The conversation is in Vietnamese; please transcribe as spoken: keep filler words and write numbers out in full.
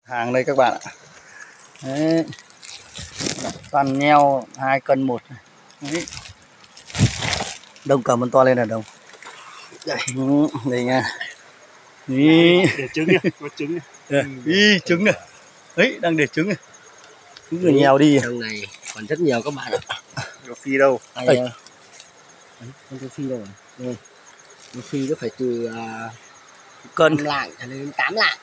Hàng đây các bạn ạ. Đấy. Toàn nheo hai cân một. Đấy. Đông cầm con to lên là đông. Đây, đây nha. Đấy. Để trứng nhá, có trứng nhá. Ừ. Ý, trứng này. Đấy, đang để trứng này. Trứng rồi nheo đi. Trong này còn rất nhiều các bạn ạ. Rô phi đâu? Đây, đấy, con rô phi đâu rồi? Đây. Rô phi nó phải từ uh, cân năm lạng cho đến tám lạng.